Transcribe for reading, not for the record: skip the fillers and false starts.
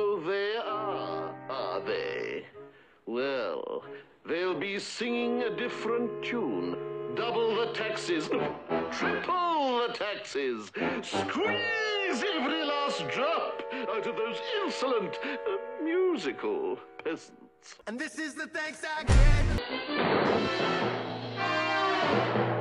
So they are they? Well, they'll be singing a different tune. Double the taxes, triple the taxes, squeeze every last drop out of those insolent musical peasants. And this is the thanks I get.